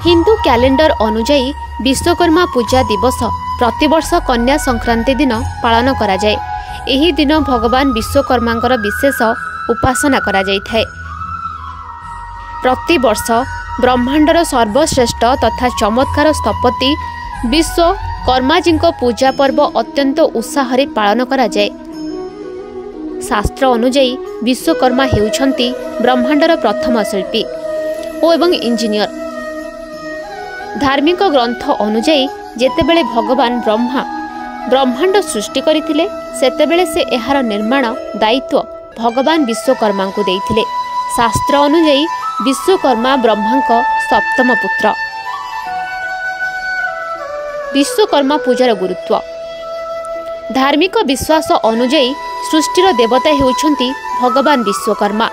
Hindu calendar अनुजाई विश्वकर्मा पूजा दिवस प्रतिवर्ष कन्या संक्रांति दिन पालन करा जाए। एही दिन भगवान विश्वकर्मांकर विशेष उपासना करा जाय थाए। प्रतिवर्ष ब्रह्मांडर सर्वश्रेष्ठ तथा चमत्कार स्थपति विश्वकर्माजी पूजा पर्व अत्यंत उत्साह पालन करा जाए। शास्त्र अनुजाई विश्वकर्मा हेउछंती ब्रह्मांडर प्रथम शिल्पी एवं इंजीनियर। धार्मिक ग्रंथ अनुजाई जेतेबेले भगवान ब्रह्मा ब्रह्मांड सृष्टि करथिले सेतेबेले से एहार निर्माण दायित्व भगवान विश्वकर्मा को देइथिले। शास्त्र अनुजाई विश्वकर्मा ब्रह्मांक सप्तम पुत्र। विश्वकर्मा पूजार गुरुत्व। धार्मिक विश्वास अनुजाई सृष्टिर देवता हेउछंती भगवान विश्वकर्मा।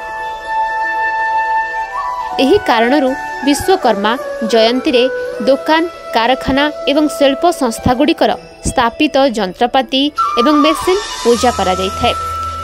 एही कारणरू विश्वकर्मा जयंती रे दुकान कारखाना एवं शिल्प संस्था गुड़िकर स्थापित जंत्रपाति एवं मेसिन पूजा करा जाय थाए।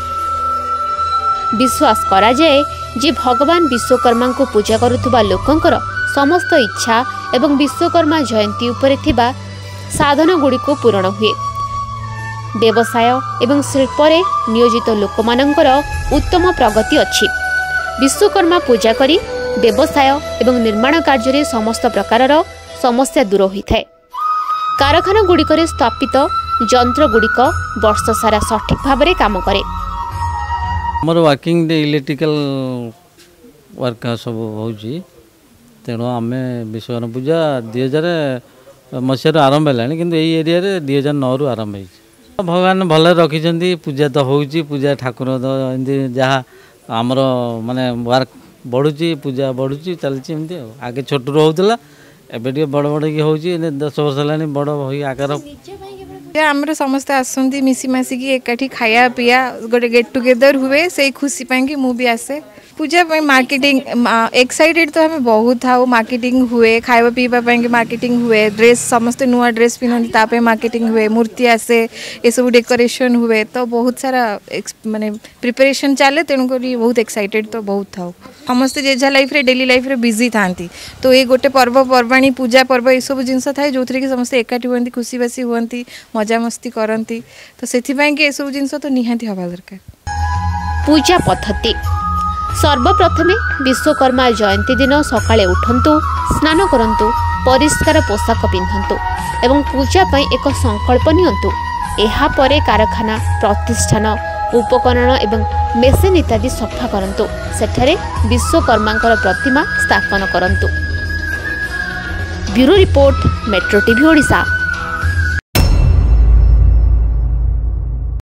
विश्वास करा जाए जे भगवान विश्वकर्मा को पूजा करुथुबा लोकंकर समस्त इच्छा एवं विश्वकर्मा जयंती उपरे थिबा साधन गुड़ी को पूरण हुए। व्यवसाय एवं शिल्प रे नियोजित लोकमानंकर उत्तम प्रगति अछि। विश्वकर्मा पूजा करी व्यवसाय एवं निर्माण कार्य रे समस्त प्रकारर समस्या दूर होइथाए। कारखाना गुड़िकर स्थापित जंत्र गुड़िक वर्ष सारा सठिक भाव में काम करे। हमर वर्किंग डे इलेक्ट्रिकल वर्क सब होउची तेणु आम विश्वकर्मा पूजा 2000 मसीह आरंभ है कि एरिया 2009 रु आरंभ हो। भगवान भल रखी पूजा तो होउची पूजा ठाकुर जहाँ आमर माने वर्क बढ़ुची पूजा बढ़ुची चलती एमती आगे छोट रोला एबे बड़ बड़ की हो 10 वर्ष है बड़ हो आकार आमर समस्ते आसती मिसीमासिक एकाठी खाया पिया गोटे गेट टुगेदर हुए से खुशी पाई मु भी आसे पूजा मार्केटिंग एक्साइटेड तो हमें बहुत था। मार्केटिंग हुए खावा पीवा मार्केटिंग हुए ड्रेस समस्ते नुआ ड्रेस पिंधती मार्केटिंग हुए मूर्ति आसे ये सब डेकोरेशन हुए तो बहुत सारा माने प्रिपरेशन चले तेणुक बहुत एक्साइटेड तो बहुत था। समस्ते जेजा लाइफ रे डेली लाइफ रे बिजी था तो ये गोटे पर्वपर्वाणी पूजा पर्व ये सब जिनस थाए जो थी समस्ते एकाठी हुए खुशी बासी हुए मजा मस्ती करती तो से ये सब जिनस तो निहाती हवा दरकार। पूजा पद्धति सर्वप्रथमे विश्वकर्मा जयंती दिन सकाळे उठंतु स्नान करंतु परिष्कार पोशाक पिंधंतु एवं पूजा पई एक संकल्प नियंतु। एहा परे कारखाना प्रतिष्ठान उपकरण एवं मेसिन इत्यादि सफा करंतु सेठारे विश्वकर्मांकर प्रतिमा स्थापन करंतु। Bureau report Metro TV Odisha.